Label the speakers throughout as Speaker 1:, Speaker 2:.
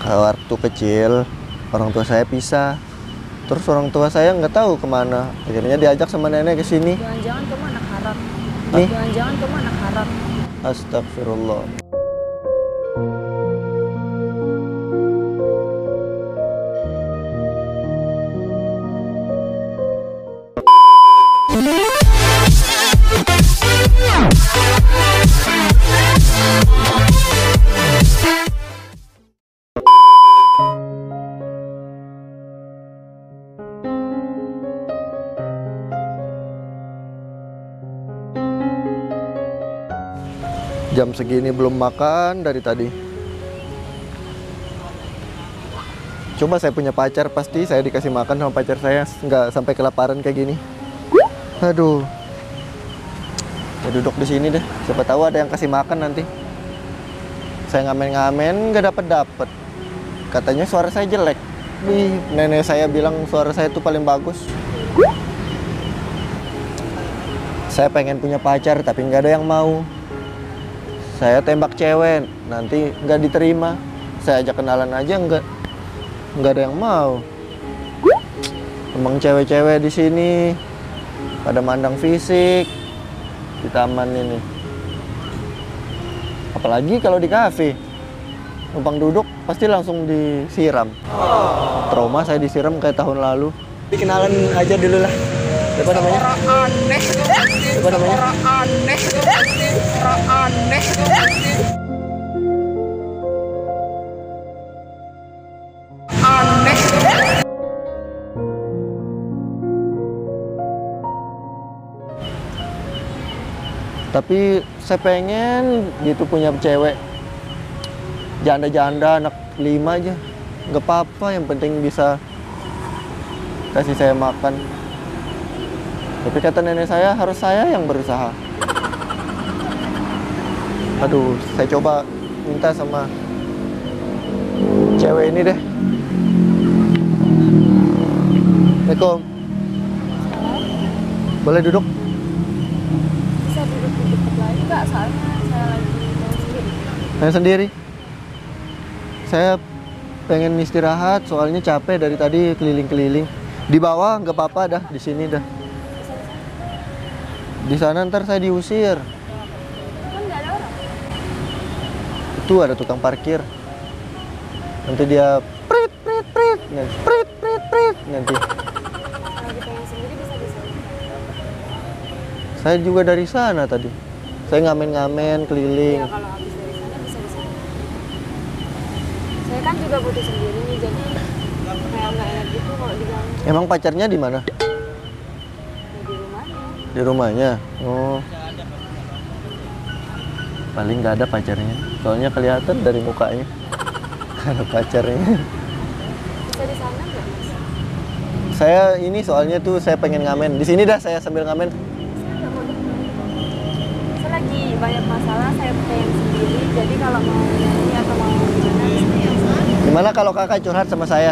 Speaker 1: Waktu kecil orang tua saya pisah. Terus orang tua saya nggak tahu kemana. Akhirnya diajak sama nenek ke sini.
Speaker 2: Jangan-jangan kamu anak haram.
Speaker 1: Nih.
Speaker 2: Jangan-jangan kamu anak haram.
Speaker 1: Astagfirullah. Jam segini belum makan dari tadi. Coba saya punya pacar, pasti saya dikasih makan sama pacar saya, nggak sampai kelaparan kayak gini. Aduh. Ya duduk di sini deh. Siapa tahu ada yang kasih makan nanti. Saya ngamen-ngamen nggak dapet. Katanya suara saya jelek. Nih, nenek saya bilang suara saya itu paling bagus. Saya pengen punya pacar tapi nggak ada yang mau. Saya tembak cewek, nanti nggak diterima. Saya ajak kenalan aja, nggak ada yang mau. Emang cewek-cewek di sini pada mandang fisik di taman ini. Apalagi kalau di kafe, numpang duduk pasti langsung disiram. Trauma saya disiram kayak tahun lalu. Dikenalan aja dulu lah. Siapa namanya?
Speaker 2: Aneh.
Speaker 1: Siapa namanya?
Speaker 2: Aneh. Aneh. Aneh.
Speaker 1: Tapi saya pengen gitu punya cewek janda-janda anak 5 aja, nggak apa-apa, yang penting bisa kasih saya makan. Tapi kata nenek saya harus saya yang berusaha. Aduh, saya coba minta sama cewek ini deh. Assalamualaikum. Boleh duduk?
Speaker 2: Bisa duduk di dekat lagi nggak? Soalnya saya lagi mau sendiri.
Speaker 1: Saya sendiri. Saya pengen istirahat, soalnya capek dari tadi keliling-keliling. Di bawah nggak apa-apa dah, di sini dah. Di sana ntar saya diusir.
Speaker 2: Kan nggak ada orang.
Speaker 1: Itu ada tukang parkir. Nanti dia prit prit prit, nanti prit prit prit nanti.
Speaker 2: Lagi pengen sendiri bisa di sana.
Speaker 1: Saya juga dari sana tadi. Saya ngamen-ngamen keliling.
Speaker 2: Ya kalau habis dari sana bisa di sana. Saya kan juga butuh sendiri nih, jadi kayak nggak enak gitu kalau diganggu.
Speaker 1: Emang pacarnya di mana?
Speaker 2: Ya, di rumahnya.
Speaker 1: Di rumahnya. Oh. Paling nggak ada pacarnya. Soalnya kelihatan dari mukanya. Ada pacarnya.
Speaker 2: Bisa di sana nggak mas?
Speaker 1: Saya ini soalnya tuh saya pengen ngamen. Di sini dah saya sambil ngamen.
Speaker 2: Saya nggak mau deket. Saya lagi banyak masalah, saya pengen sendiri. Jadi kalau mau nyanyi atau mau gimana bisa.
Speaker 1: Gimana kalau kakak curhat sama saya?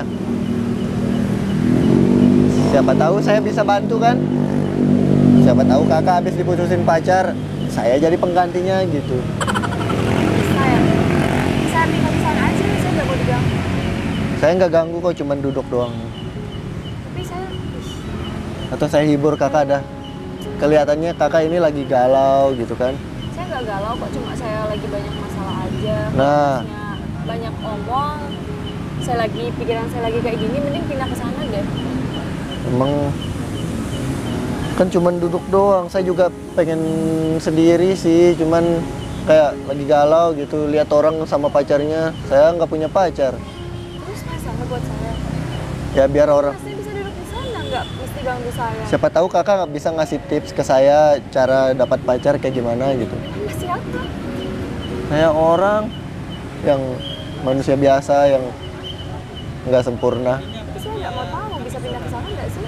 Speaker 1: Siapa tahu saya bisa bantu kan? Siapa tahu kakak habis diputusin pacar, saya jadi penggantinya gitu.
Speaker 2: Bisa ya? Bisa tinggal di sana aja, saya nggak mau diganggu.
Speaker 1: Saya nggak ganggu kok, cuman duduk doang.
Speaker 2: Tapi saya,
Speaker 1: Atau saya hibur kakak dah. Kelihatannya kakak ini lagi galau gitu kan?
Speaker 2: saya nggak galau kok, cuma saya lagi banyak masalah aja.
Speaker 1: Nah.
Speaker 2: Maksudnya banyak omong. Saya lagi pikiran saya lagi kayak gini, mending pindah ke sana deh.
Speaker 1: Emang kan cuman duduk doang. Saya juga pengen sendiri sih, cuman kayak lagi galau gitu. Lihat orang sama pacarnya, saya nggak punya pacar.
Speaker 2: Terus mas sana buat saya.
Speaker 1: Ya biar orang.
Speaker 2: Mas, saya bisa duduk di sana, nggak mesti ganggu saya.
Speaker 1: Siapa tahu kakak nggak bisa ngasih tips ke saya cara dapat pacar kayak gimana gitu.
Speaker 2: Mas siapa?
Speaker 1: Kayak orang yang manusia biasa yang nggak sempurna.
Speaker 2: Tapi saya nggak mau tahu, bisa pindah ke sana nggak sih?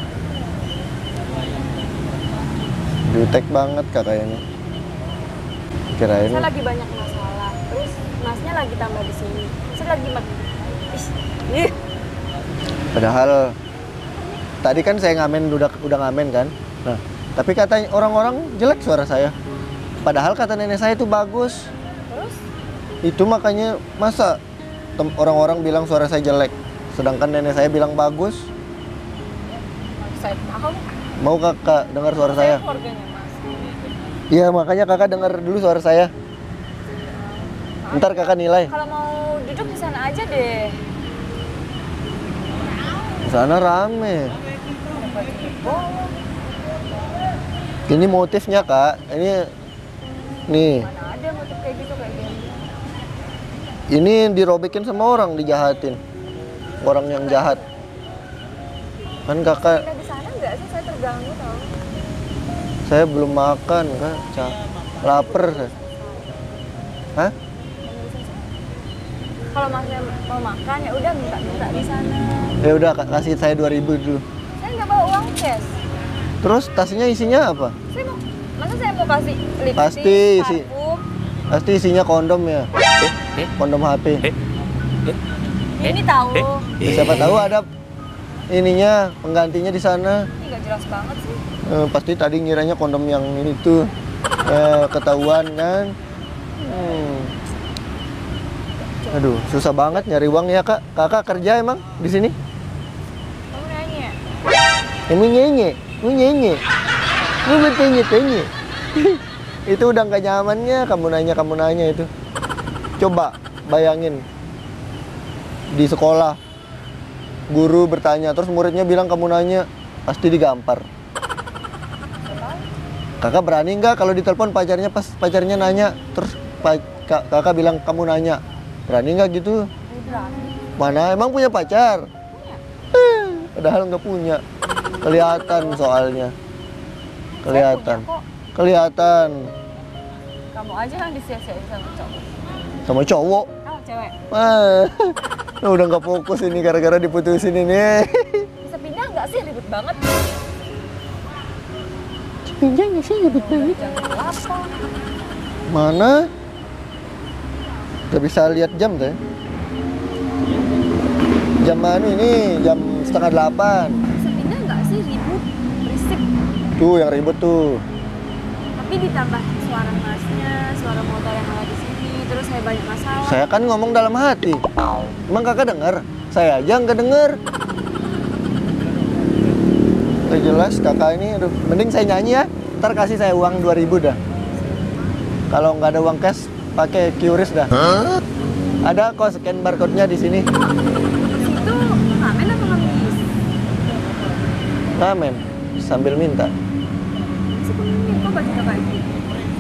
Speaker 1: Jutek banget kakak ini. Kirain
Speaker 2: Saya lagi banyak masalah, terus masnya lagi tambah di sini. Saya lagi ih,
Speaker 1: padahal tadi kan saya ngamen udah ngamen kan. Nah, tapi katanya orang-orang jelek suara saya. Padahal kata nenek saya itu bagus.
Speaker 2: terus
Speaker 1: Itu makanya masa orang-orang bilang suara saya jelek. Sedangkan nenek saya bilang bagus.
Speaker 2: Saya tahu.
Speaker 1: Mau kakak dengar suara saya?
Speaker 2: Keluarganya Mas.
Speaker 1: Iya, makanya kakak dengar dulu suara saya. Ntar kakak nilai.
Speaker 2: Kalau mau duduk di sana aja deh.
Speaker 1: Di sana rame.
Speaker 2: Oh,
Speaker 1: Ini motifnya kak. Nih.
Speaker 2: mana ada motif kayak gitu kayak gini.
Speaker 1: Ini dirobekin sama orang, dijahatin. Orang yang jahat. Kan kakak,
Speaker 2: Kita di sana nggak sih? Saya terganggu tau.
Speaker 1: saya belum makan kak. Laper saya. Hah?
Speaker 2: Kalau masnya mau makan ya udah minta di sana.
Speaker 1: Ya udah kak, kasih saya 2.000 dulu.
Speaker 2: Saya nggak bawa uang cash.
Speaker 1: Terus tasnya isinya apa?
Speaker 2: Masa saya mau kasih lipstick,
Speaker 1: Pasti isi.
Speaker 2: parfum?
Speaker 1: Pasti isinya kondom ya. Kondom HP.
Speaker 2: Ini tahu.
Speaker 1: Ya, siapa tahu ada ininya, penggantinya di sana.
Speaker 2: Ini nggak jelas banget sih.
Speaker 1: Pasti tadi ngiranya kondom yang ini tuh ketahuan kan. Aduh, susah banget nyari uang ya kak. Kakak kerja emang di sini?
Speaker 2: Kamu nanya.
Speaker 1: Emang nyenye, nyenye, tanya. Itu udah nggak nyamannya kamu nanya itu. Coba bayangin di sekolah guru bertanya terus muridnya bilang kamu nanya, pasti digampar. Kakak berani nggak kalau ditelepon pacarnya pas pacarnya nanya terus kakak bilang kamu nanya, berani nggak gitu?
Speaker 2: Berani.
Speaker 1: Mana emang punya pacar? Padahal nggak punya. Kelihatan soalnya. Kelihatan.
Speaker 2: Saya punya kok.
Speaker 1: Kelihatan.
Speaker 2: Kamu aja yang disia-siain sama cowok.
Speaker 1: Sama cowok.
Speaker 2: Kamu cewek.
Speaker 1: Udah nggak fokus ini gara-gara diputusin ini.
Speaker 2: Bisa pindah nggak sih? Ribet banget.
Speaker 1: Pindah nggak sih ribet banget?
Speaker 2: Jangan apa.
Speaker 1: Mana? Gak bisa lihat jam deh. Jam mana ini? Jam 7:30.
Speaker 2: Bisa pindah nggak sih? Ribut, berisik.
Speaker 1: Tuh yang ribet tuh.
Speaker 2: Tapi ditambah suara masnya, suara motor yang ada di sini, terus saya banyak masalah.
Speaker 1: Saya kan ngomong dalam hati. Emang kakak dengar? Saya aja nggak dengar. Udah jelas kakak ini, aduh, mending saya nyanyi ya. Ntar kasih saya uang 2.000 dah. Kalau nggak ada uang cash, pakai QRIS dah. Ada kok scan barcode-nya di sini.
Speaker 2: Itu ngamen apa ngemis?
Speaker 1: Ngamen sambil minta.
Speaker 2: Masih pemimpin kok baju kayak gitu.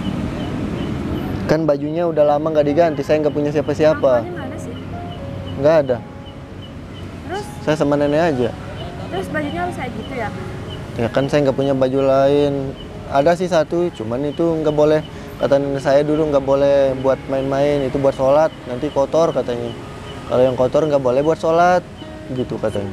Speaker 1: Kan bajunya udah lama nggak diganti, saya nggak punya siapa-siapa.
Speaker 2: Perempuannya mana sih?
Speaker 1: Nggak ada.
Speaker 2: Terus,
Speaker 1: Saya sama nenek aja.
Speaker 2: terus bajunya harus kayak gitu ya?
Speaker 1: Ya kan saya nggak punya baju lain. Ada sih satu, cuman itu nggak boleh. Kata nenek saya dulu nggak boleh buat main-main, itu buat sholat, nanti kotor katanya. Kalau yang kotor nggak boleh buat sholat, gitu katanya.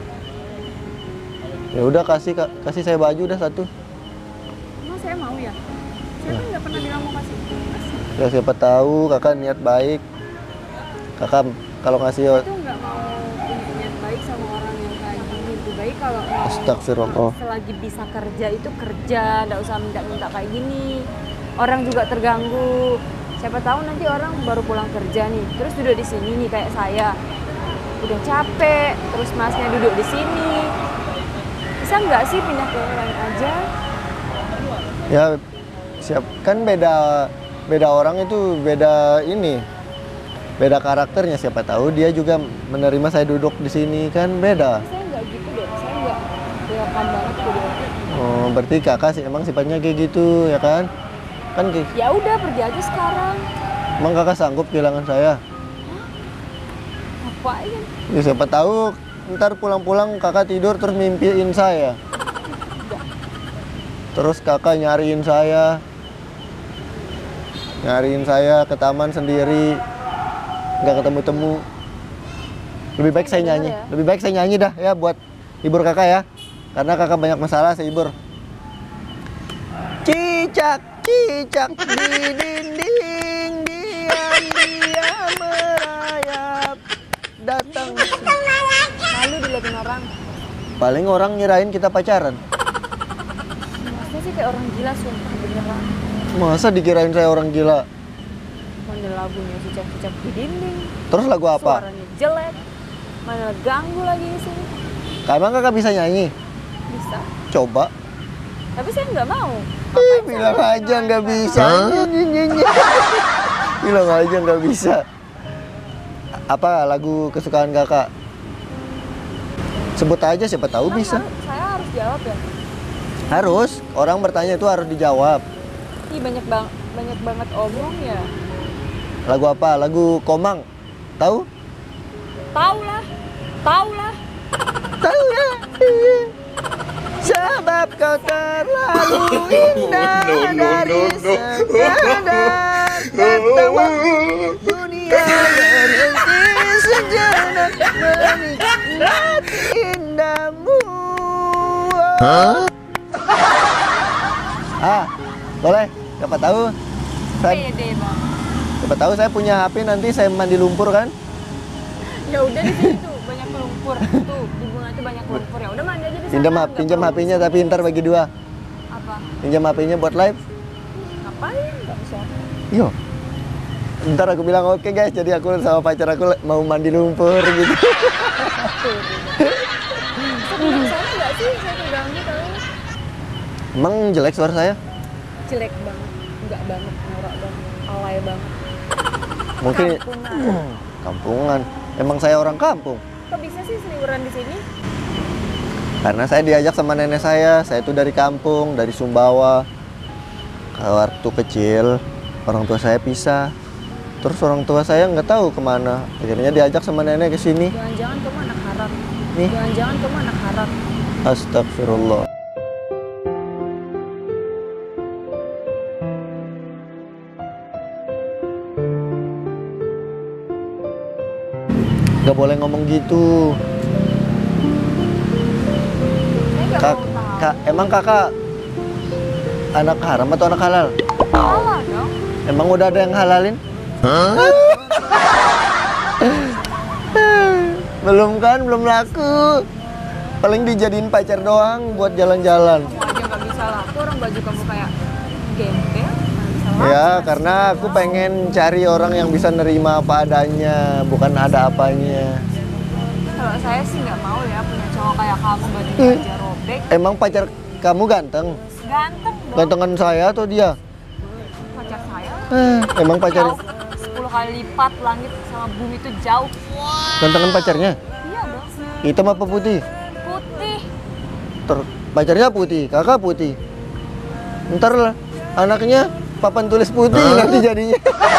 Speaker 1: Ya udah kasih saya baju dah satu.
Speaker 2: Emang saya mau ya? Saya kan nggak pernah bilang mau kasih. Kasih.
Speaker 1: Ya siapa tahu kakak niat baik. Kakak kalau ngasih
Speaker 2: Itu nggak mau punya niat baik sama orang yang kayak gini. Lebih baik kalau mau
Speaker 1: astagfirullah.
Speaker 2: selagi bisa kerja itu kerja, nggak usah minta-minta kayak gini. Orang juga terganggu. Siapa tahu nanti orang baru pulang kerja nih, terus duduk di sini nih kayak saya. Udah capek, terus masnya duduk di sini. Bisa nggak sih pindah ke lain aja?
Speaker 1: Ya siap kan beda orang itu beda ini. Beda karakternya, siapa tahu dia juga menerima saya duduk di sini kan beda.
Speaker 2: Saya nggak gitu deh, saya nggak welcome banget ke dia.
Speaker 1: Oh, berarti kakak sih emang sifatnya kayak gitu ya kan? Kan
Speaker 2: Ya udah pergi aja sekarang.
Speaker 1: emang kakak sanggup kehilangan saya?
Speaker 2: Ngapain?
Speaker 1: Ya siapa tahu ntar pulang-pulang kakak tidur terus mimpiin saya. Terus kakak nyariin saya ke taman sendiri, nggak ketemu-temu. Lebih baik saya nyanyi,
Speaker 2: ya.
Speaker 1: lebih baik saya nyanyi dah ya buat hibur kakak ya. Karena kakak banyak masalah, saya hibur. Cicak, cicak di dinding, diam merayap, datang.
Speaker 2: Malu dilihatin orang.
Speaker 1: Paling orang ngirain kita pacaran.
Speaker 2: Masnya sih kayak orang gila sumpah beneran.
Speaker 1: Masa dikirain saya orang gila?
Speaker 2: Mana lagunya cicak-cicak di dinding.
Speaker 1: Terus lagu apa?
Speaker 2: Suaranya jelek. Mana ganggu lagi di sini.
Speaker 1: Emang kakak bisa nyanyi?
Speaker 2: Bisa.
Speaker 1: Coba.
Speaker 2: Tapi saya nggak mau.
Speaker 1: Bilang aja nggak bisa. Bilang aja nggak bisa. Apa lagu kesukaan kakak? Sebut aja, siapa tahu
Speaker 2: Emang
Speaker 1: bisa.
Speaker 2: Saya harus jawab ya.
Speaker 1: Harus. Orang bertanya itu harus dijawab.
Speaker 2: Ih, banyak banget omong ya.
Speaker 1: Lagu apa? Lagu Komang. Tahu?
Speaker 2: Tahu lah. Tahu lah.
Speaker 1: Tahu ya. Sebab kau terlalu indah dari sekadar katamu dunia berhenti sejenak menikmati indahmu. Boleh. Siapa tahu saya,
Speaker 2: Pede bang.
Speaker 1: siapa tahu saya punya HP nanti saya mandi lumpur kan?
Speaker 2: Ya udah di situ banyak lumpur. Tuh di bunga itu banyak lumpur. Ya udah mandi aja di sana.
Speaker 1: Pinjam
Speaker 2: nggak
Speaker 1: HP-nya
Speaker 2: perlu
Speaker 1: tapi ntar bagi dua.
Speaker 2: apa?
Speaker 1: Pinjam HP-nya buat live.
Speaker 2: Ngapain? Nggak bisa.
Speaker 1: Yo. Ntar aku bilang oke guys, jadi aku sama pacar aku mau mandi lumpur gitu.
Speaker 2: Sebelum sana nggak sih? Saya terganggu tahu.
Speaker 1: Emang jelek suara saya?
Speaker 2: Jelek banget. Enggak banget. Norak banget. Alay banget.
Speaker 1: Mungkin
Speaker 2: Kampungan.
Speaker 1: kampungan. Emang saya orang kampung.
Speaker 2: Kok bisa sih seliweran di sini?
Speaker 1: Karena saya diajak sama nenek saya itu dari kampung, dari Sumbawa. Waktu kecil, orang tua saya pisah. Terus orang tua saya nggak tahu kemana. Akhirnya diajak sama nenek ke sini.
Speaker 2: Jangan-jangan kamu anak haram.
Speaker 1: Nih.
Speaker 2: Jangan-jangan kamu anak haram.
Speaker 1: Astagfirullah. Gak boleh ngomong gitu.
Speaker 2: Saya nggak mau tahu.
Speaker 1: Emang kakak anak haram atau anak halal?
Speaker 2: Salah dong.
Speaker 1: Emang udah ada yang halalin? Belum kan, belum laku. Paling dijadiin pacar doang buat jalan-jalan.
Speaker 2: Kamu aja nggak bisa laku, orang baju kamu kayak gembel. Nggak bisa laku.
Speaker 1: Ya, karena aku pengen cari orang yang bisa nerima apa adanya, bukan ada apanya.
Speaker 2: Kalau saya sih nggak mau ya punya cowok kayak kamu bajunya aja robek.
Speaker 1: Emang pacar kamu ganteng?
Speaker 2: Ganteng dong.
Speaker 1: Gantengan saya atau dia?
Speaker 2: Pacar saya
Speaker 1: Emang pacar
Speaker 2: jauh 10 kali lipat langit sama bumi itu jauh.
Speaker 1: gantengan pacarnya?
Speaker 2: Iya dong.
Speaker 1: Hitam apa putih?
Speaker 2: Putih.
Speaker 1: Pacarnya putih, kakak putih. Ntar lah, anaknya papan tulis putih nanti jadinya.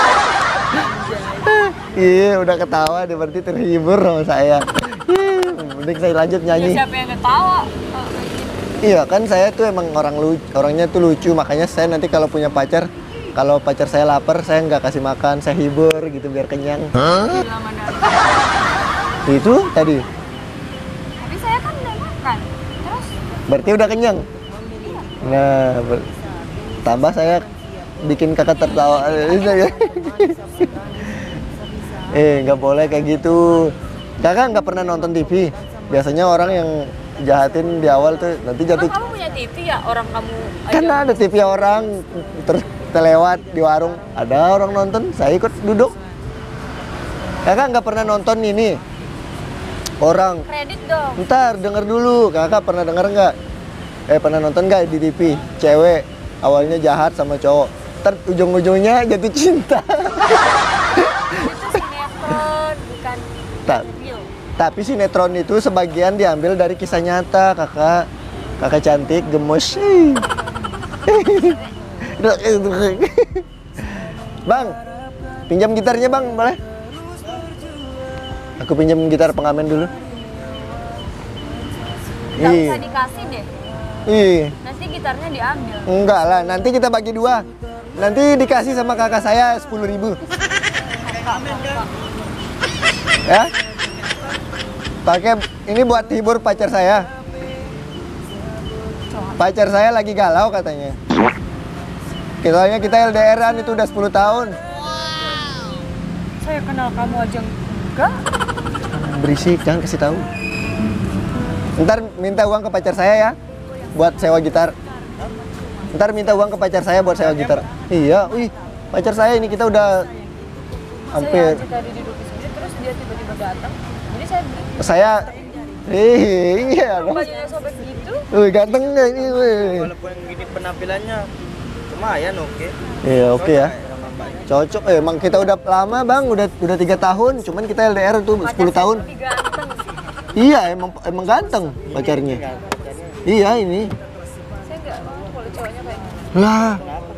Speaker 1: Iya, udah ketawa dia berarti terhibur sama saya. Mending saya lanjut
Speaker 2: Ya
Speaker 1: nyanyi.
Speaker 2: siapa yang ketawa? Kalau kayak gitu.
Speaker 1: Iya kan saya tuh emang orangnya tuh lucu, makanya saya nanti kalau punya pacar, kalau pacar saya lapar saya nggak kasih makan, saya hibur gitu biar kenyang.
Speaker 2: Bilang ada.
Speaker 1: Itu tadi,
Speaker 2: Tapi saya kan udah makan. Terus
Speaker 1: berarti udah kenyang. Nah, tambah saya bikin kakak tertawa. Nggak boleh kayak gitu. Kakak nggak pernah nonton TV. Biasanya orang yang jahatin di awal tuh nanti jatuh.
Speaker 2: emang kamu punya TV ya? Orang kamu aja.
Speaker 1: Kan ada TV orang terus terlewat di warung, ada orang nonton, saya ikut duduk. Kakak nggak pernah nonton ini orang.
Speaker 2: Kredit dong.
Speaker 1: Ntar denger dulu, kakak pernah denger nggak? Pernah nonton nggak di TV? Cewek awalnya jahat sama cowok, ntar ujung-ujungnya jatuh cinta.
Speaker 2: Itu sinetron, bukan
Speaker 1: Ta-
Speaker 2: real.
Speaker 1: Tapi sinetron itu sebagian diambil dari kisah nyata, kakak. Kakak cantik, gemes. Bang, pinjam gitarnya bang, boleh? Aku pinjam gitar pengamen dulu.
Speaker 2: Nggak
Speaker 1: Ih,
Speaker 2: usah dikasih deh.
Speaker 1: ih,
Speaker 2: Nanti gitarnya diambil.
Speaker 1: enggak lah, nanti kita bagi dua. Nanti dikasih sama kakak saya 10.000. Ya? Pakai ini buat hibur pacar saya. Pacar saya lagi galau katanya. Soalnya kita LDRan itu udah 10 tahun.
Speaker 2: Saya kenal kamu aja enggak.
Speaker 1: Berisik, jangan kasih tahu. Ntar minta uang ke pacar saya ya, buat sewa gitar. Ntar minta uang ke pacar saya buat sewa gitar. Iya, wih, pacar saya ini kita udah hampir.
Speaker 2: Saya aja tadi duduk di sini, terus dia tiba-tiba datang. Jadi saya beli.
Speaker 1: Saya iya dong.
Speaker 2: Bajunya sobek gitu.
Speaker 1: Wih, ganteng nggak ini? Wih.
Speaker 3: Walaupun gini penampilannya lumayan oke.
Speaker 1: Iya, oke ya.
Speaker 3: Cocok sama mbaknya.
Speaker 1: Cocok. Emang kita udah lama, Bang. Udah 3 tahun. Cuman kita LDR tuh 10 tahun.
Speaker 2: Lebih ganteng sih.
Speaker 1: Iya, emang ganteng pacarnya. Iya, ini.
Speaker 2: Saya nggak mau kalau cowoknya kayak gitu.
Speaker 1: Lah,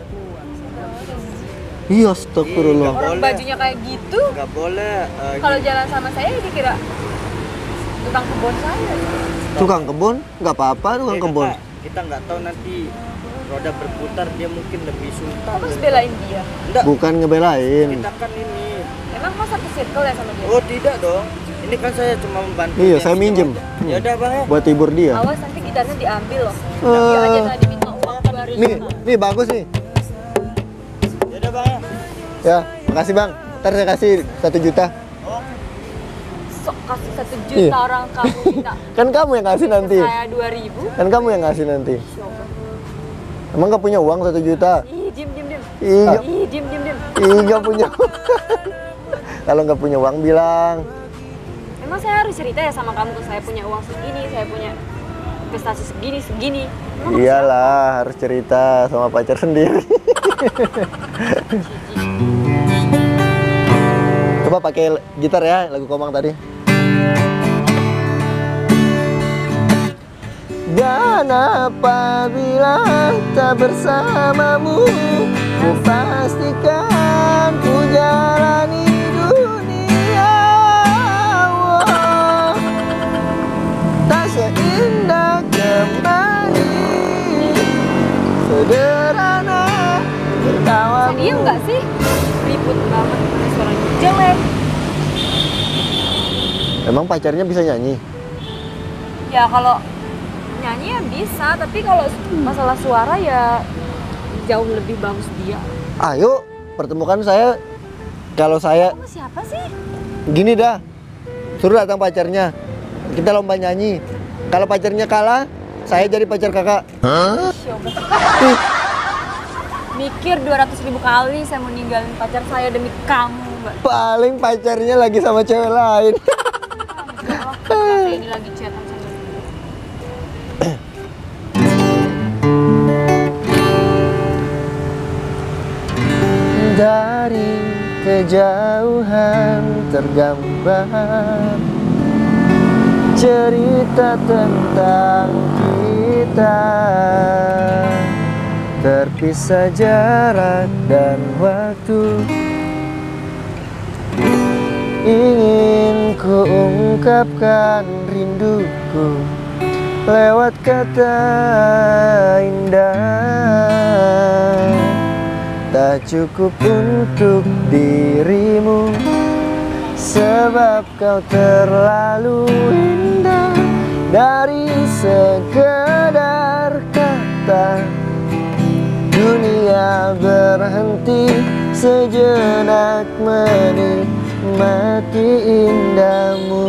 Speaker 1: iya, astagfirullah.
Speaker 2: Orang bajunya kayak gitu.
Speaker 3: Nggak boleh.
Speaker 2: Kalau jalan sama saya dikira tukang kebun saya.
Speaker 1: Tukang kebun? Nggak apa-apa tukang kebun.
Speaker 3: Kita nggak tahu nanti roda berputar dia mungkin lebih sultan.
Speaker 2: Kamu harus belain dia.
Speaker 3: Enggak,
Speaker 1: Bukan ngebelain.
Speaker 3: kita kan ini.
Speaker 2: Emang masa ke circle ya sama dia?
Speaker 3: Oh tidak dong. Ini kan saya cuma membantu.
Speaker 1: Iya,
Speaker 3: dia
Speaker 1: saya
Speaker 3: sedikit
Speaker 1: minjem.
Speaker 3: aja. Ya udah bang ya.
Speaker 1: Buat hibur dia.
Speaker 2: Awas nanti gitarnya diambil loh.
Speaker 1: Eh.
Speaker 2: Dia aja tadi minta uang 2.000.
Speaker 1: Nih bagus nih.
Speaker 3: Ya udah bang ya.
Speaker 1: Ya, makasih Bang. Ntar saya kasih 1 juta.
Speaker 2: Sok kasih 1 juta
Speaker 1: Iya.
Speaker 2: orang kamu minta.
Speaker 1: Kan kamu yang kasih nanti.
Speaker 2: Saya 2.000.
Speaker 1: Kan kamu yang kasih nanti. Emang nggak punya uang 1 juta?
Speaker 2: Ih, diem.
Speaker 1: Iya.
Speaker 2: Ih, diem.
Speaker 1: Ih, nggak punya. Kalau nggak punya uang bilang.
Speaker 2: Emang saya harus cerita ya sama kamu tuh saya punya uang segini, saya punya investasi segini. Emang
Speaker 1: Iyalah, harus cerita sama pacar sendiri. Coba pakai gitar ya, lagu Komang tadi. Dan apabila tak bersamamu, ku pastikan ku jalani dunia. Wow. Tak seindah kemarin, sederhana tertawa.
Speaker 2: Bisa diem nggak sih? Ribut banget, suaranya jelek.
Speaker 1: Emang pacarnya bisa nyanyi?
Speaker 2: Ya kalau nyanyi ya bisa, tapi kalau masalah suara ya jauh lebih bagus dia.
Speaker 1: Ayo, pertemukan saya. Kalau saya
Speaker 2: Kamu siapa sih?
Speaker 1: gini dah, suruh datang pacarnya. Kita lomba nyanyi. Kalau pacarnya kalah, saya jadi pacar kakak. Ih,
Speaker 2: Mikir 200.000 kali saya mau ninggalin pacar saya demi kamu, Mbak.
Speaker 1: paling pacarnya lagi sama cewek lain.
Speaker 2: Saya ini lagi chatan sama dia.
Speaker 1: Dari kejauhan tergambar cerita tentang kita, terpisah jarak dan waktu. Ingin ku ungkapkan rinduku lewat kata indah, tak cukup untuk dirimu, sebab kau terlalu indah. Dari sekedar kata, dunia berhenti sejenak menikmati indahmu.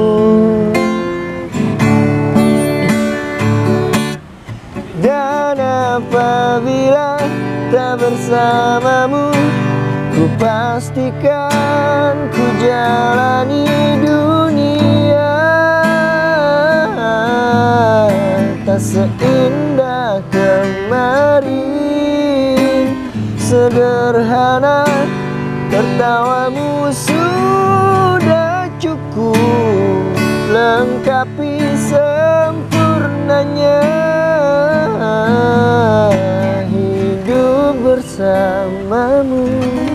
Speaker 1: Dan apabila tak bersamamu, ku pastikan ku jalani dunia. Tak seindah kemarin, sederhana tertawamu sudah cukup lengkapi sempurnanya hidup bersamamu.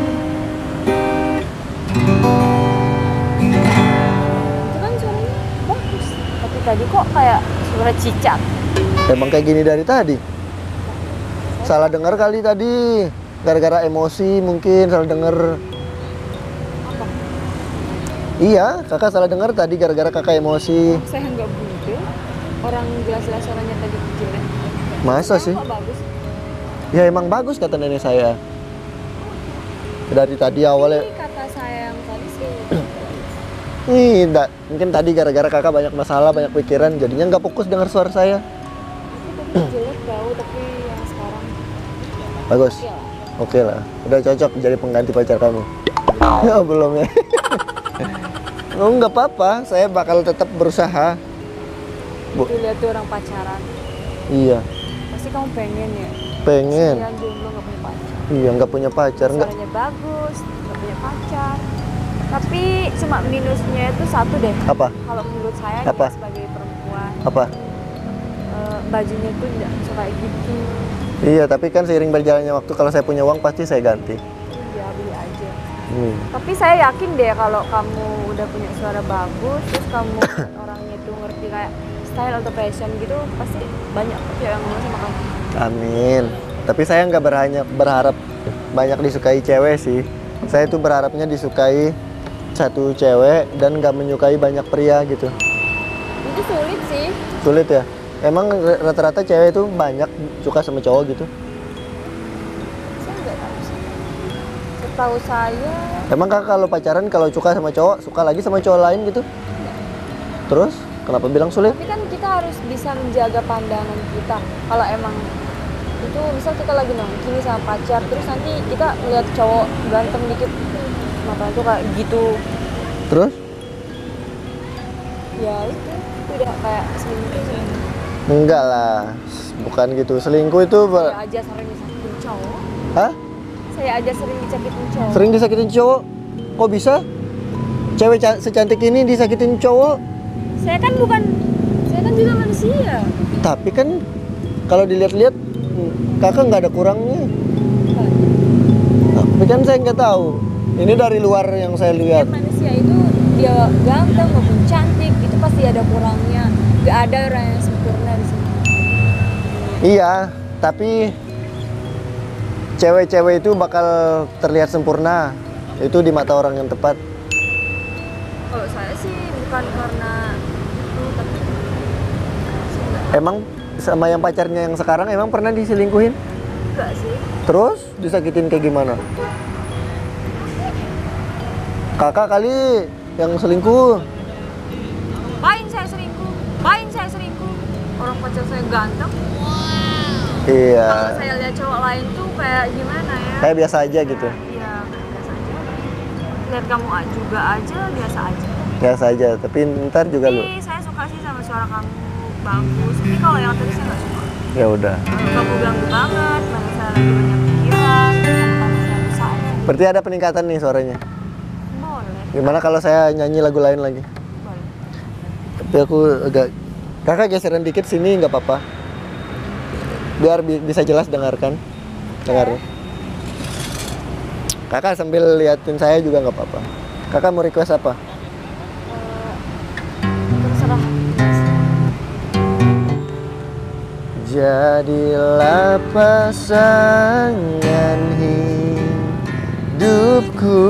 Speaker 2: Itu kan suaranya bagus, tapi tadi kok kayak suara cicak.
Speaker 1: Emang kayak gini dari tadi. Salah dengar kali tadi. Gara-gara emosi mungkin salah dengar.
Speaker 2: Apa?
Speaker 1: Iya, kakak salah dengar tadi gara-gara kakak emosi.
Speaker 2: Saya nggak bude. Orang jelas-jelas suaranya tadi jelek.
Speaker 1: Masa sih?
Speaker 2: Kok bagus?
Speaker 1: Ya emang bagus kata nenek saya. Dari tadi awalnya.
Speaker 2: Ini kata saya yang tadi sih.
Speaker 1: Mungkin tadi gara-gara kakak banyak masalah, banyak pikiran, jadinya nggak fokus dengar suara saya.
Speaker 2: Tapi jelek tahu, tapi yang sekarang
Speaker 1: Bagus.
Speaker 2: oke lah.
Speaker 1: Oke lah, udah cocok jadi pengganti pacar kamu. Ya belum ya. Oh, nggak apa-apa, saya bakal tetap berusaha. Bu.
Speaker 2: Tuh lihat tuh orang pacaran.
Speaker 1: Iya,
Speaker 2: Pasti kamu pengen ya.
Speaker 1: pengen.
Speaker 2: Kasihan jomblo nggak punya pacar.
Speaker 1: Iya, nggak punya pacar, nggak.
Speaker 2: Suaranya bagus, nggak punya pacar. Tapi cuma minusnya itu satu deh.
Speaker 1: Apa?
Speaker 2: Kalau menurut saya nih,
Speaker 1: Apa?
Speaker 2: sebagai perempuan,
Speaker 1: Apa?
Speaker 2: bajunya tuh nggak suka kayak gitu.
Speaker 1: Iya, tapi kan seiring berjalannya waktu kalau saya punya uang pasti saya ganti.
Speaker 2: Ya beli aja.
Speaker 1: Hmm.
Speaker 2: Tapi saya yakin deh kalau kamu udah punya suara bagus, terus kamu orangnya tuh ngerti kayak style atau fashion gitu, pasti banyak cewek yang mau sama kamu.
Speaker 1: Amin. Tapi saya nggak berharap banyak disukai cewek sih. Saya tuh berharapnya disukai satu cewek dan nggak menyukai banyak pria gitu.
Speaker 2: Itu sulit sih.
Speaker 1: Sulit ya? Emang rata-rata cewek itu banyak suka sama cowok gitu?
Speaker 2: Saya nggak tahu sih. Setahu saya,
Speaker 1: Emang kakak kalau pacaran kalau suka sama cowok, suka lagi sama cowok lain gitu? Terus? Kenapa bilang sulit?
Speaker 2: tapi kan kita harus bisa menjaga pandangan kita. Kalau emang itu misal kita lagi nongki sama pacar, terus nanti kita lihat cowok ganteng dikit, mata tuh kayak gitu.
Speaker 1: Terus?
Speaker 2: Ya itu udah kayak selingkuh sih.
Speaker 1: Enggak lah, bukan gitu. Selingkuh itu...
Speaker 2: Saya aja sering disakitin cowok.
Speaker 1: Hah?
Speaker 2: Saya aja sering disakitin cowok.
Speaker 1: Sering disakitin cowok? Kok bisa? Cewek secantik ini disakitin cowok?
Speaker 2: Saya kan juga manusia.
Speaker 1: Tapi kan kalau dilihat-lihat kakak nggak ada kurangnya. Tapi kan saya nggak tahu. Ini dari luar yang saya lihat.
Speaker 2: Setiap manusia itu dia ganteng maupun cantik itu pasti ada kurangnya. Gak ada orang yang sempurna di sini.
Speaker 1: Iya, tapi cewek-cewek itu bakal terlihat sempurna. Itu di mata orang yang tepat.
Speaker 2: Kalau saya sih bukan karena itu, tapi saya nggak
Speaker 1: Emang sama yang pacarnya yang sekarang emang pernah diselingkuhin?
Speaker 2: enggak sih.
Speaker 1: Terus disakitin kayak gimana? Kakak kali yang selingkuh.
Speaker 2: Paling saya selingkuh. Orang pacar saya ganteng.
Speaker 1: Iya.
Speaker 2: Kalau saya lihat cowok lain tuh kayak gimana ya?
Speaker 1: Kayak biasa aja gitu.
Speaker 2: Iya, biasa aja. Lihat kamu juga aja biasa aja.
Speaker 1: Biasa aja, tapi ntar juga lu.
Speaker 2: Tapi saya suka sih sama suara kamu bagus. Tapi kalau yang tadi saya nggak suka.
Speaker 1: Ya udah.
Speaker 2: Kamu ganggu banget, mana saya lagi banyak pikiran, sama kamu selalu saya.
Speaker 1: Berarti ada peningkatan nih suaranya.
Speaker 2: Boleh,
Speaker 1: Gimana kalau saya nyanyi lagu lain lagi?
Speaker 2: boleh.
Speaker 1: Tapi aku agak... Kakak geseran dikit sini nggak apa-apa. Biar bisa jelas dengarkan. Dengarin. Kakak sambil liatin saya juga nggak apa-apa. Kakak mau request apa?
Speaker 2: Terserah.
Speaker 1: Jadilah pasangan hidupku,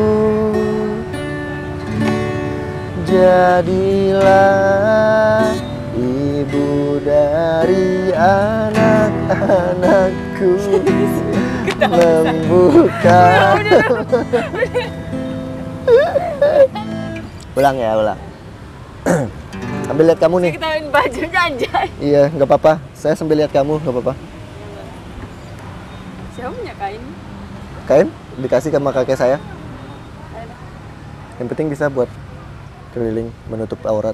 Speaker 1: jadilah ibu dari anak-anakku, membuka. Ulang ya, ulang. Sambil lihat kamu nih.
Speaker 2: Ketahuin bajunya anjay.
Speaker 1: Iya, nggak apa-apa. Saya sambil lihat kamu, nggak apa-apa.
Speaker 2: Siapa punya kain?
Speaker 1: Kain dikasih sama kakek saya. Yang penting bisa buat keliling, menutup aurat.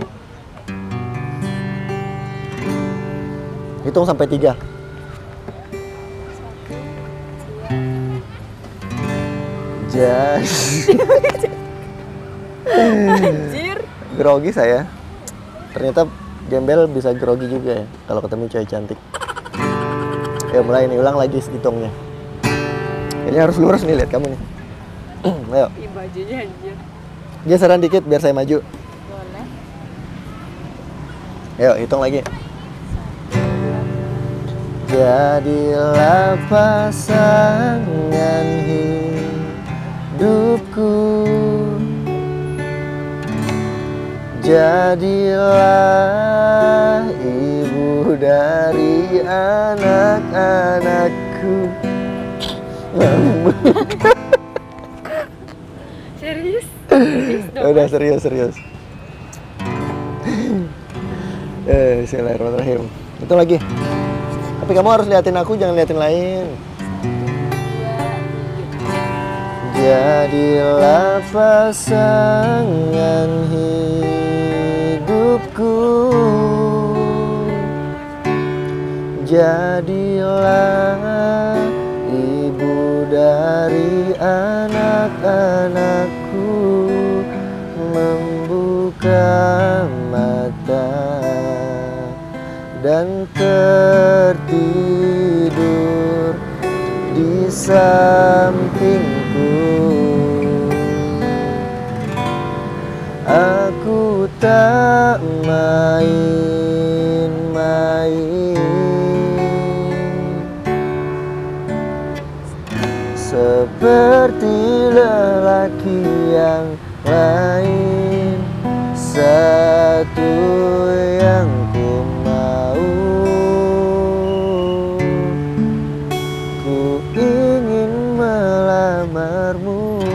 Speaker 1: Hitung sampai 3.
Speaker 2: Anjir.
Speaker 1: Grogi saya. Ternyata gembel bisa grogi juga ya kalau ketemu cewek cantik. Ya mulai nih, ulang lagi hitungnya. Ini harus lurus nih, lihat kamu nih. Ayo,
Speaker 2: Ih, bajunya anjir.
Speaker 1: geseran dikit biar saya maju.
Speaker 2: Boleh.
Speaker 1: Ayo, hitung lagi. Jadilah pasangan hidupku, jadilah ibu dari anak-anakku.
Speaker 2: Serius?
Speaker 1: Udah serius. Bismillahirrahmanirrahim. Itu lagi. Tapi kamu harus liatin aku, jangan liatin lain. Jadilah pasangan hidupku, jadilah ibu dari anak-anakku, membuka mata dan tertidur di sampingku. Aku tak main-main seperti lelaki yang lain. Satu yang ku mau, ku ingin melamarmu.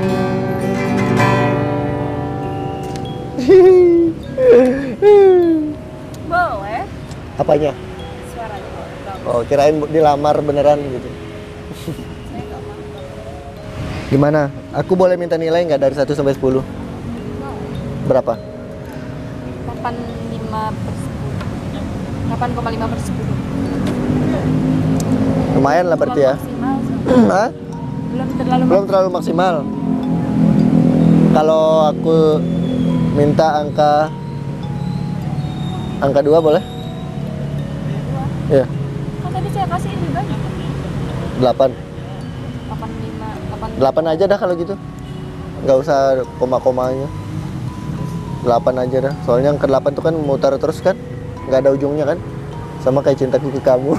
Speaker 2: Boleh.
Speaker 1: Apanya?
Speaker 2: Suaranya bagus.
Speaker 1: Oh, kirain dilamar beneran gitu.
Speaker 2: Saya nggak mau.
Speaker 1: Gimana? Aku boleh minta nilai nggak dari 1 sampai 10? Berapa?
Speaker 2: 8,5/10.
Speaker 1: Lumayan lah berarti ya.
Speaker 2: Maksimal sih.
Speaker 1: Hah? Belum terlalu maksimal. Kalau aku minta angka 2 boleh? Iya,
Speaker 2: Kan tadi saya kasih ini banyak.
Speaker 1: 8.
Speaker 2: 8,5,
Speaker 1: 8 aja dah kalau gitu. Nggak usah koma-komanya. 8 aja dah. Soalnya yang ke-8 tuh kan mutar terus kan. Nggak ada ujungnya kan. Sama kayak cintaku ke kamu.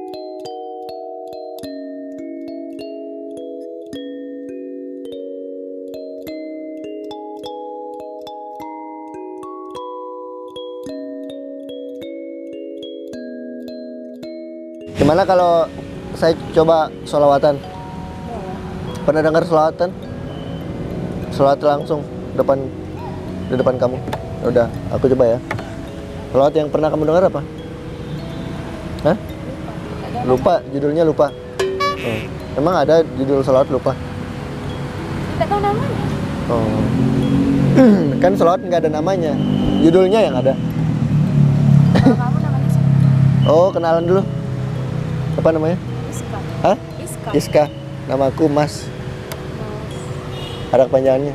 Speaker 1: Gimana kalau saya coba sholawatan? Pernah dengar sholawatan? Sholawat langsung di depan kamu. Udah, aku coba ya. Sholawat yang pernah kamu dengar apa? Hah? Lupa, judulnya lupa. Emang ada judul sholawat lupa?
Speaker 2: Tidak tahu namanya.
Speaker 1: Oh. Kan sholawat nggak ada namanya, judulnya yang ada.
Speaker 2: Kalau kamu namanya siapa?
Speaker 1: Oh, kenalan dulu. Apa namanya?
Speaker 2: Iska.
Speaker 1: Hah?
Speaker 2: Iska.
Speaker 1: Iska. Namaku Mas. Ada kepanjangannya?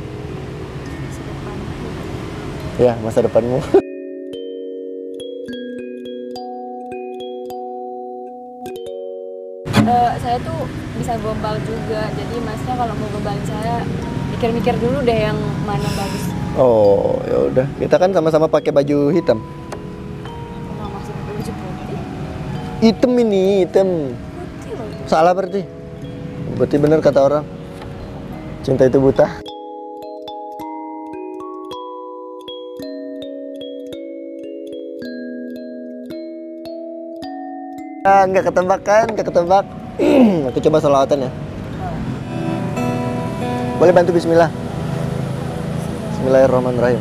Speaker 1: Ya, masa depanmu.
Speaker 2: Saya tuh bisa gombal juga, jadi masnya kalau mau gombalin saya mikir-mikir dulu deh yang mana bagus.
Speaker 1: Oh, ya udah. Kita kan sama-sama pakai baju hitam.
Speaker 2: Kalau maksudnya baju putih,
Speaker 1: Hitam ini, hitam.
Speaker 2: putih loh.
Speaker 1: Salah berarti. Berarti bener kata orang. Cinta itu buta. Nggak ketebak kan? Nggak ketebak. Aku coba sholawatan ya. Boleh bantu bismillah? Bismillahirrahmanirrahim.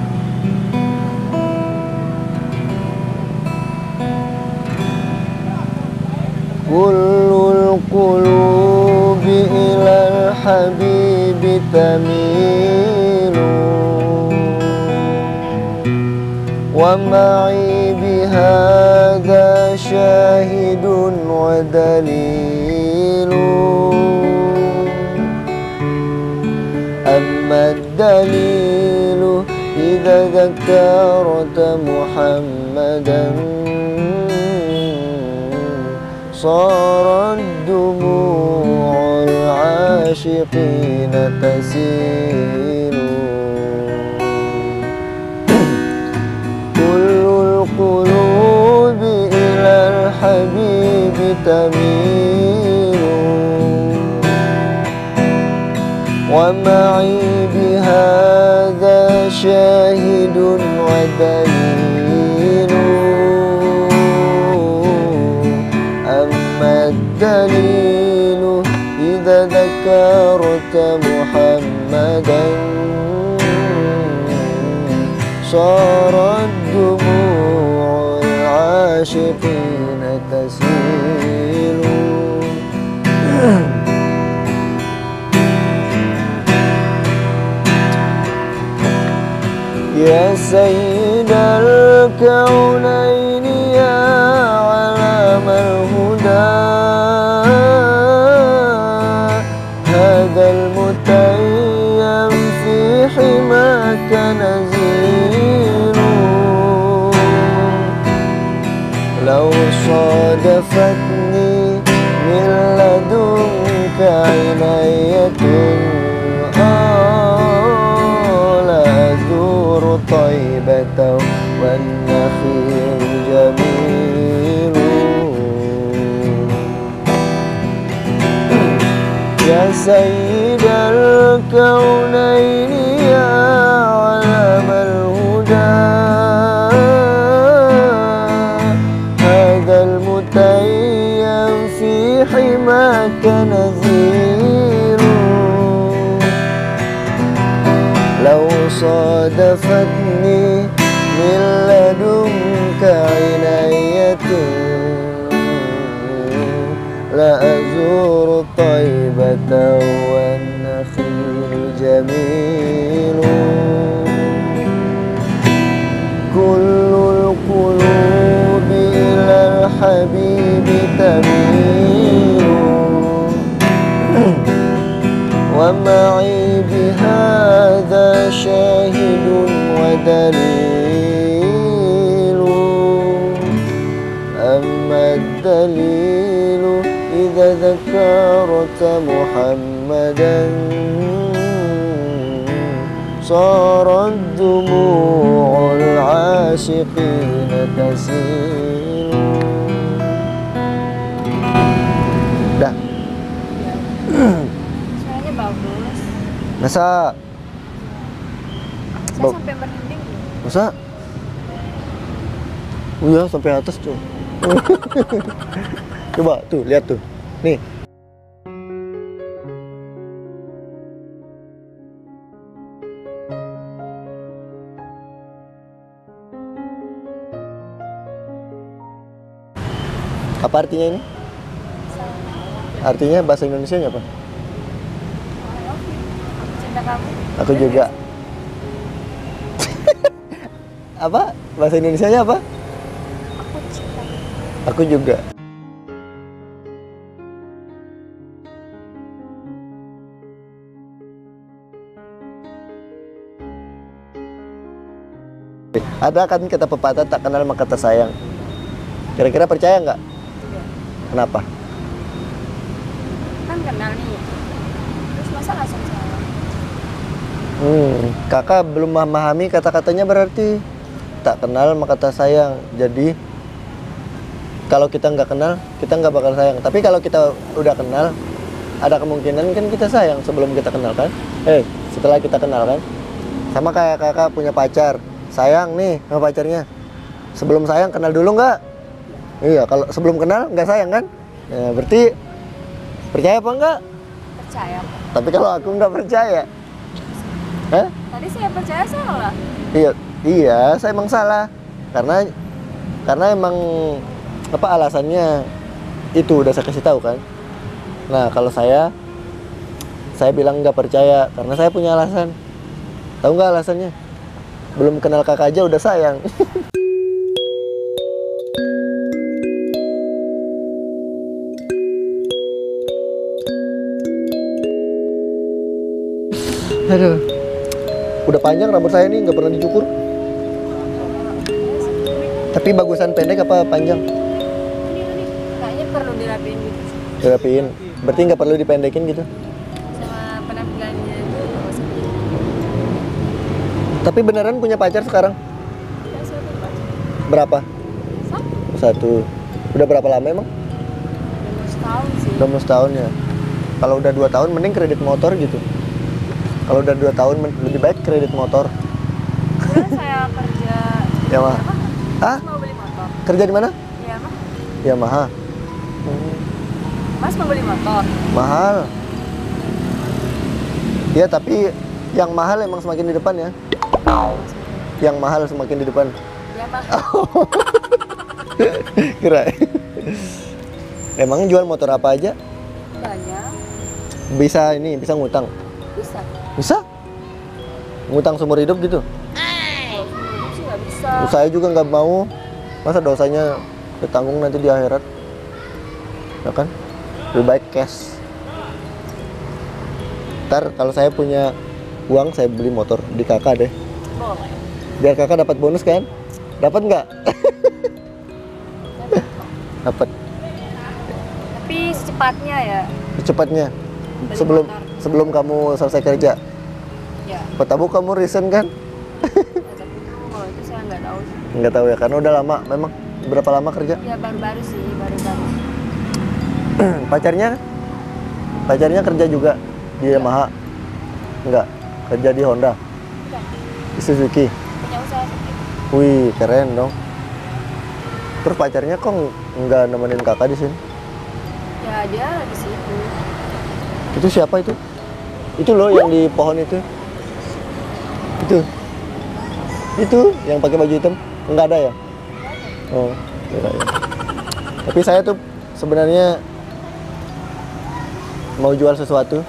Speaker 1: Kullul qulubi ilal habibi tamilu wa ma'i bihadha syahidun wa dalilu amma dalilu idza dzakarta muhammadan صارت دموع العاشقين تسيل كل القلوب إلى الحبيب تميل ومعي بهذا شاهد ودليل الدليل إذا ذكرت محمدا صارت دموع العاشقين تسيل يا سيد الكونين يا علام الهدى هذا المتيم في حماك نزيل لو صادفتني من لدنك عناية لأزور طيبة والنخيل جميل يا سيد الكونين يا علام الهدى هذا المتيم في حماك نزيل لو صادفتني من لدنك عناية لأزور طيبة والنخيل جميل كل القلوب إلى الحبيب تميل ومعي بهذا شاهد ودليل أما الدليل إذا ذكرت محمدا صارت دموع العاشقين تسيل. Dah.
Speaker 2: Suaranya bagus.
Speaker 1: Masa?
Speaker 2: Saya sampai merinding.
Speaker 1: Masa? Oh ya, sampai atas tuh. Coba tuh, lihat tuh. Nih. Apa artinya ini? Artinya bahasa Indonesianya apa?
Speaker 2: Aku cinta kamu.
Speaker 1: Aku juga. Apa? Bahasa Indonesianya apa?
Speaker 2: Aku cinta.
Speaker 1: Aku juga. Ada kan kata pepatah tak kenal maka tak sayang. Kira-kira percaya nggak?
Speaker 2: Tidak.
Speaker 1: Kenapa?
Speaker 2: Kan kenal nih. Terus masa langsung salah?
Speaker 1: Kakak belum memahami kata-katanya berarti tak kenal maka tak sayang. Jadi kalau kita nggak kenal, kita nggak bakal sayang. Tapi kalau kita udah kenal, ada kemungkinan kan kita sayang sebelum kita kenal kan? Setelah kita kenal kan? Sama kayak kakak punya pacar, sayang nih sama pacarnya. Sebelum sayang kenal dulu nggak? Iya, kalau sebelum kenal nggak sayang kan? Ya, berarti percaya apa enggak?
Speaker 2: Percaya.
Speaker 1: Tapi kalau aku nggak percaya,
Speaker 2: Tadi saya percaya salah.
Speaker 1: Iya, saya emang salah. Karena emang apa alasannya itu udah saya kasih tahu kan. Nah, kalau saya bilang nggak percaya karena saya punya alasan. Tahu nggak alasannya? Belum kenal kakak aja udah sayang. Aduh, udah panjang rambut saya nih, nggak pernah dicukur. Tapi bagusan pendek apa panjang?
Speaker 2: Kayaknya perlu dirapiin gitu sih.
Speaker 1: Dirapiin. Berarti nggak perlu dipendekin gitu.
Speaker 2: Sama penampilannya itu.
Speaker 1: Tapi beneran punya pacar sekarang?
Speaker 2: Tidak satu pacar.
Speaker 1: Berapa?
Speaker 2: Satu.
Speaker 1: 1. Udah berapa lama emang?
Speaker 2: Udah mau setahun sih.
Speaker 1: Udah mau setahun ya. Kalau udah 2 tahun mending kredit motor gitu. Kalau udah 2 tahun lebih baik kredit motor.
Speaker 2: Kebetulan saya kerja.
Speaker 1: Ya mah.
Speaker 2: Mas mau beli motor?
Speaker 1: Kerja di mana?
Speaker 2: Iya mah.
Speaker 1: Yamaha.
Speaker 2: Mas mau beli motor?
Speaker 1: Mahal. Ya tapi yang mahal emang semakin di depan ya. Yang mahal semakin di depan.
Speaker 2: Iya mah.
Speaker 1: Kira. Emang jual motor apa aja?
Speaker 2: Banyak.
Speaker 1: Bisa ngutang.
Speaker 2: Bisa.
Speaker 1: Bisa? Ngutang seumur hidup gitu?
Speaker 2: Nggak dosa.
Speaker 1: Saya juga nggak mau, masa dosanya ditanggung nanti di akhirat, ya kan? Lebih baik cash. Ntar kalau saya punya uang, saya beli motor di kakak deh,
Speaker 2: Boleh.
Speaker 1: biar kakak dapat bonus kan? Dapat nggak? Dapat.
Speaker 2: Tapi secepatnya ya.
Speaker 1: Secepatnya.
Speaker 2: Beli
Speaker 1: Sebelum
Speaker 2: motor.
Speaker 1: sebelum kamu selesai kerja.
Speaker 2: Ya.
Speaker 1: Tahu kamu resign kan?
Speaker 2: Tapi kalau itu saya nggak tahu.
Speaker 1: Nggak tahu ya, karena udah lama. Memang berapa lama kerja?
Speaker 2: Ya baru-baru sih, baru-baru.
Speaker 1: Pacarnya kerja juga di Yamaha? Enggak, kerja di Honda,
Speaker 2: Udah,
Speaker 1: di Suzuki.
Speaker 2: punya usaha sendiri.
Speaker 1: Wih, keren dong. Terus pacarnya kok nggak nemenin kakak di sini?
Speaker 2: Ya dia di situ.
Speaker 1: Itu siapa itu? Itu loh yang di pohon itu. Itu yang pakai baju hitam. Enggak ada ya? Oh, enggak ya. Tapi saya tuh sebenarnya mau jual sesuatu.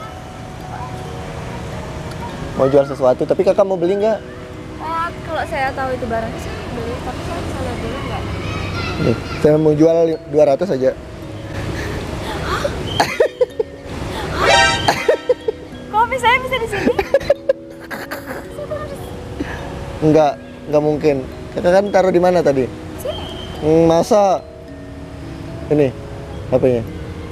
Speaker 1: Tapi kakak mau beli nggak?
Speaker 2: Kalau saya tahu itu barangnya saya beli, tapi saya bisa lihat dulu nggak?
Speaker 1: Nih, saya mau jual 200 aja.
Speaker 2: Kok saya bisa di sini?
Speaker 1: Enggak mungkin. Kakak kan taruh di mana tadi?
Speaker 2: Sini.
Speaker 1: Masa? Ini HP-nya.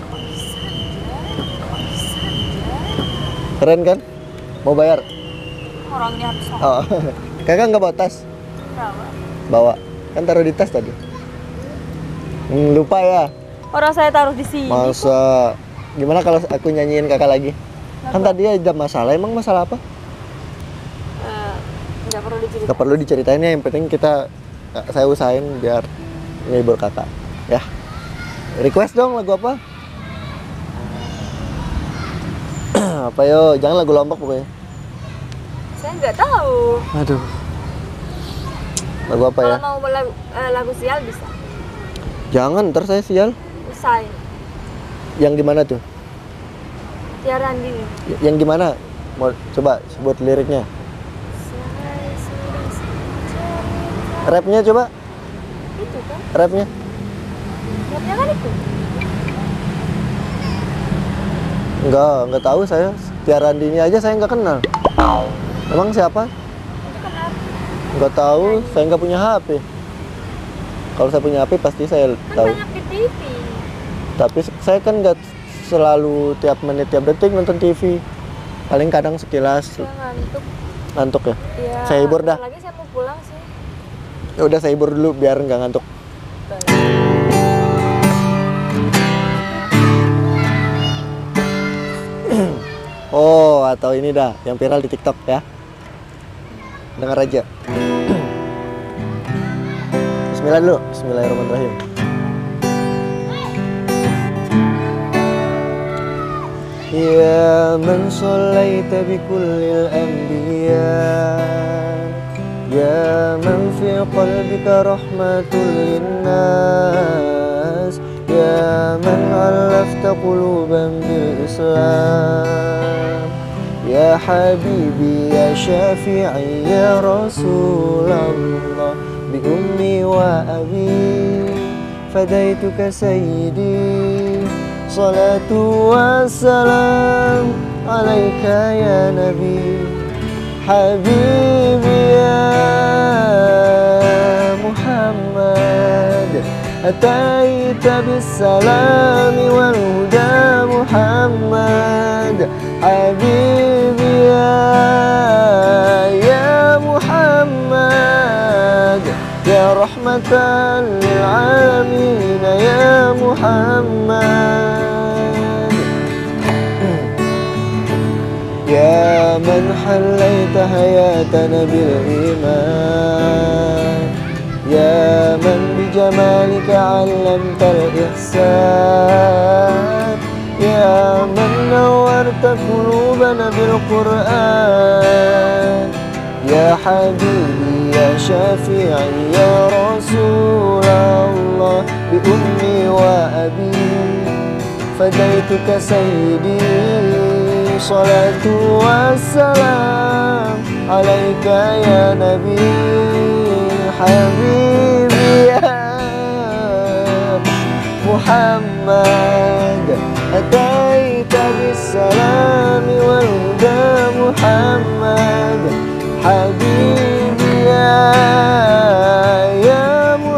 Speaker 1: Keren kan? Mau bayar?
Speaker 2: Orangnya harus tahu.
Speaker 1: Oh. Kakak nggak bawa tas?
Speaker 2: Berapa?
Speaker 1: Bawa. Kan taruh di tas tadi. Lupa ya?
Speaker 2: Orang saya taruh di sini.
Speaker 1: Masa? Gimana kalau aku nyanyiin kakak lagi? Kan tadi ada masalah. Emang masalah apa?
Speaker 2: Nggak perlu diceritain.
Speaker 1: Nggak perlu diceritain ya. Yang penting saya usahain biar ngehibur kakak. Ya. Request dong lagu apa? Apa yo? Jangan lagu Lombok pokoknya.
Speaker 2: Saya nggak tahu.
Speaker 1: Aduh. Lagu apa ya?
Speaker 2: Kalau mau lagu sial bisa.
Speaker 1: Jangan, ntar saya sial.
Speaker 2: Usai.
Speaker 1: Yang di mana tuh?
Speaker 2: Tiara Andini.
Speaker 1: Yang gimana? Mau coba sebut liriknya. Rapnya coba.
Speaker 2: Itu kan?
Speaker 1: Rapnya.
Speaker 2: Rapnya kan itu.
Speaker 1: Enggak tahu saya. Tiara Andini aja saya nggak kenal. Emang siapa?
Speaker 2: Itu kan rap.
Speaker 1: Nggak tahu, saya nggak punya HP. Kalau saya punya HP pasti saya
Speaker 2: Kan
Speaker 1: tahu.
Speaker 2: banyak di TV.
Speaker 1: Tapi saya kan nggak selalu tiap menit tiap detik nonton TV. Paling kadang sekilas
Speaker 2: Saya ngantuk.
Speaker 1: ngantuk ya.
Speaker 2: Ya,
Speaker 1: Saya hibur dah.
Speaker 2: lagi saya mau pulang sih.
Speaker 1: Ya udah saya hibur dulu biar nggak ngantuk. Oh, atau ini dah yang viral di TikTok ya. Dengar aja. Bismillah dulu. Bismillahirrahmanirrahim. Ya man sallaita bi kullil anbiya, ya man fi qalbika rahmatul linnas, ya man alafta quluban bil islam, ya habibi ya syafi'i ya Rasulullah, bi ummi wa abi fadaituka sayyidi, salatu wassalam alaika ya nabi, habibi ya Muhammad, ataita bisalami wal huda Muhammad, habibi ya Muhammad, ya rahmatan lil alamin ya Muhammad, ya man hallaita hayatana bil iman, ya man bi jamalika 'allamtal ihsan, ya man nawwarta qulubana bil Qur'an, ya habibi ya syafi'i ya Rasulullah, bi ummi wa abi fadaituka sayyidi, salatu wassalam alaika ya nabi, حبيبي يا محمد أتيت بالسلام والهدى محمد حبيبي يا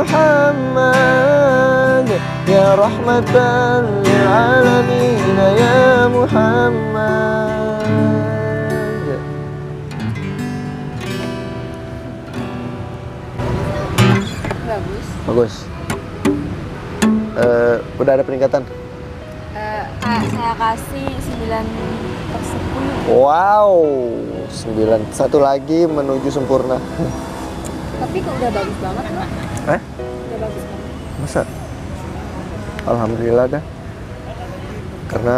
Speaker 1: محمد يا رحمة للعالمين يا محمد.
Speaker 2: Bagus.
Speaker 1: Bagus. Udah ada peningkatan?
Speaker 2: Saya kasih 9/10.
Speaker 1: Wow, 9. Satu lagi menuju sempurna.
Speaker 2: Tapi kok udah bagus banget loh. Udah bagus banget.
Speaker 1: Masa? Alhamdulillah dah. Karena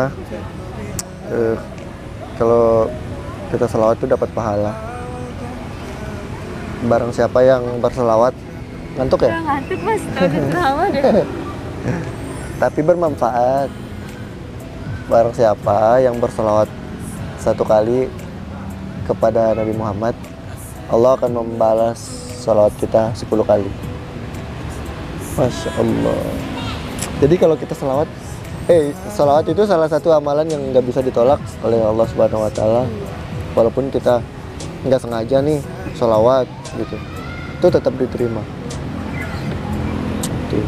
Speaker 1: kalau kita selawat itu dapat pahala. Barang siapa yang berselawat, ngantuk ya?
Speaker 2: Udah ngantuk mas, udah drama deh.
Speaker 1: Tapi bermanfaat. Barang siapa yang berselawat satu kali kepada Nabi Muhammad, Allah akan membalas salawat kita 10 kali. Masya Allah. Jadi kalau kita salawat, salawat itu salah satu amalan yang nggak bisa ditolak oleh Allah Subhanahu Wa Taala. Walaupun kita nggak sengaja nih salawat gitu, itu tetap diterima. Tuh.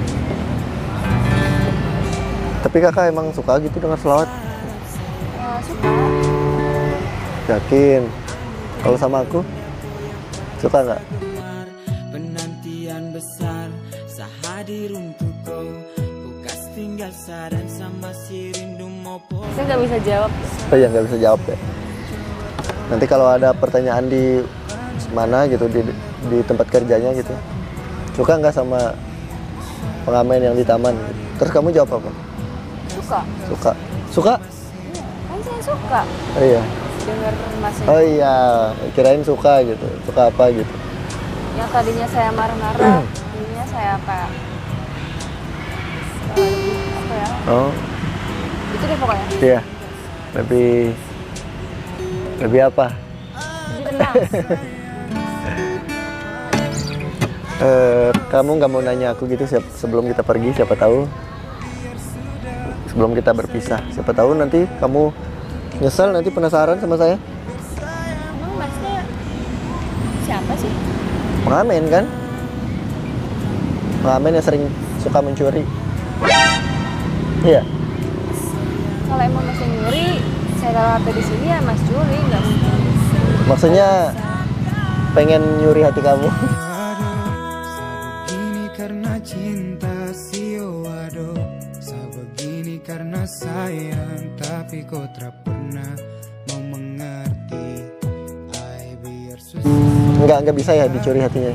Speaker 1: Tapi kakak emang suka gitu dengan salawat?
Speaker 2: Suka.
Speaker 1: Yakin? Kalau sama aku, suka nggak?
Speaker 4: Penantian besar sehadir untuk kau, bukas tinggal saran sama si rindu mau
Speaker 2: Saya nggak bisa jawab.
Speaker 1: Oh iya, nggak bisa jawab ya. Nanti kalau ada pertanyaan di mana gitu, di tempat kerjanya gitu, suka nggak sama pengamen yang di taman? Terus kamu jawab apa?
Speaker 2: Suka.
Speaker 1: Suka. Suka?
Speaker 2: Iya, kan saya suka
Speaker 1: Oh iya.
Speaker 2: denger masnya.
Speaker 1: Oh iya, kirain suka gitu. Suka apa gitu?
Speaker 2: Yang tadinya saya marah-marah, jadinya saya kayak lebih apa ya?
Speaker 1: Oh
Speaker 2: Itu deh pokoknya.
Speaker 1: iya. Lebih apa?
Speaker 2: Lebih tenang.
Speaker 1: Kamu nggak mau nanya aku gitu sebelum kita pergi, siapa tahu sebelum kita berpisah, siapa tahu nanti kamu nyesel, nanti penasaran sama saya.
Speaker 2: Emang masnya siapa sih?
Speaker 1: Pengamen kan, pengamen yang sering suka mencuri. Iya.
Speaker 2: Kalau emang masnya nyuri, saya taruh HP di sini ya mas curi, nggak mungkin.
Speaker 1: Maksudnya pengen nyuri hati kamu.
Speaker 4: Begini karena cinta si wado, begini karena sayang tapi kau tak pernah mau mengerti. Ai biar susah.
Speaker 1: Nggak bisa ya dicuri hatinya.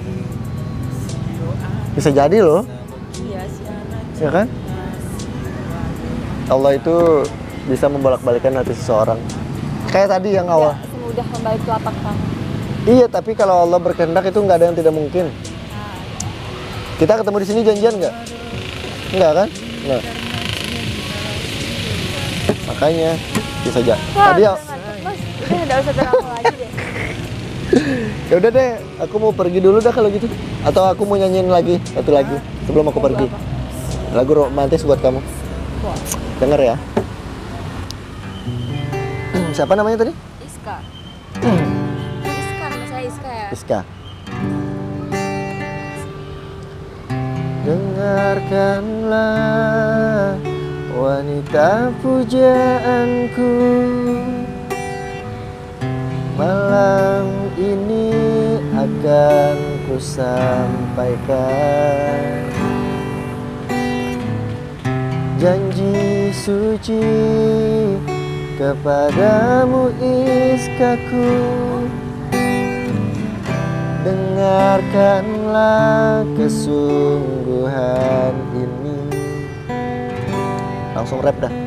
Speaker 1: Bisa jadi loh,
Speaker 2: Iya sih.
Speaker 1: ya kan? Allah itu bisa membolak-balikan hati seseorang. Kayak tadi yang awal.
Speaker 2: Ya, semudah membalik telapak tangan.
Speaker 1: Iya, tapi kalau Allah berkehendak itu nggak ada yang tidak mungkin. Kita ketemu di sini janjian nggak? Nggak kan? Nggak. Makanya bisa aja. Tadi ya,
Speaker 2: Mas, udah nggak usah drama lagi deh.
Speaker 1: ya udah deh, aku mau pergi dulu dah kalau gitu. Atau aku mau nyanyiin lagi satu lagu sebelum aku pergi. Lagu romantis buat kamu.
Speaker 2: Wah,
Speaker 1: Denger ya. Siapa namanya tadi?
Speaker 2: Iska. Iska, nama saya Iska ya.
Speaker 1: Iska. Dengarkanlah wanita pujaanku, malam ini akan ku sampaikan janji suci kepadamu Iskaku. Dengarkanlah kesungguhan ini. Langsung rap dah.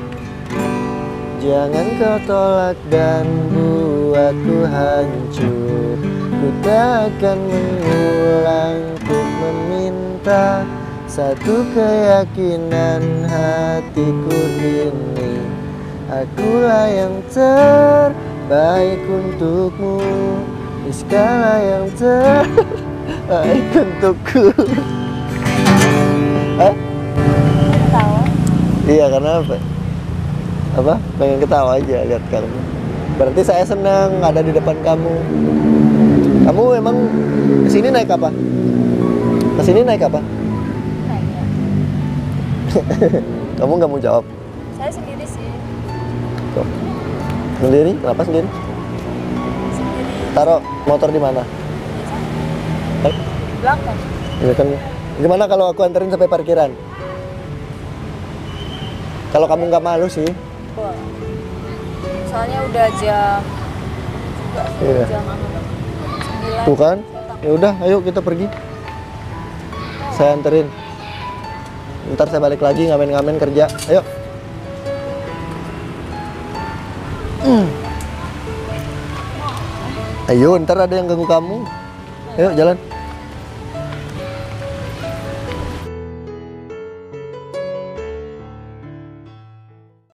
Speaker 1: Jangan kau tolak dan buatku hancur. Ku takkan mengulang untuk meminta satu keyakinan hatiku ini. Akulah yang terbaik untukmu, Iskalah yang Untukku. Hah?
Speaker 2: Tahu.
Speaker 1: Iya, karena apa? Apa? Pengen ketawa aja lihat kamu. Berarti saya senang ada di depan kamu. Kamu emang kesini naik apa? Kesini naik apa?
Speaker 2: Nanya.
Speaker 1: Kamu nggak mau jawab?
Speaker 2: Saya sendiri sih.
Speaker 1: Tuh. Sendiri? Kenapa sendiri?
Speaker 2: Sendiri.
Speaker 1: Taruh motor di mana? Eh,
Speaker 2: Belakang.
Speaker 1: ya kan. Gimana kalau aku anterin sampai parkiran? Kalau kamu nggak malu sih.
Speaker 2: Boleh. Soalnya udah jam juga
Speaker 1: Iya.
Speaker 2: jam 9.
Speaker 1: Tuh kan? Ya udah, ayo kita pergi. Saya anterin. Ntar saya balik lagi ngamen-ngamen kerja. Ayo. Ayo, ntar ada yang ganggu kamu. Ayo, jalan.